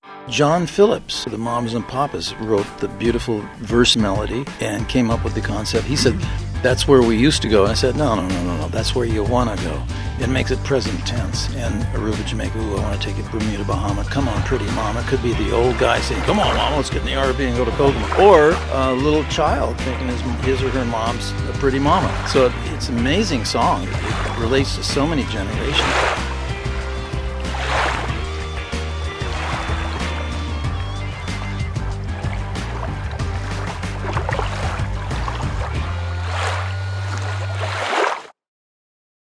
John Phillips, the Moms and Papas, wrote the beautiful verse melody and came up with the concept. He said, that's where we used to go. And I said, no, that's where you want to go. It makes it present tense. And Aruba, Jamaica, ooh, I want to take it Bermuda, Bahama. Come on, pretty mama. It could be the old guy saying, come on, mama, let's get in the RV and go to Kokomo. Or a little child thinking his or her mom's a pretty mama. So it's an amazing song. It relates to so many generations.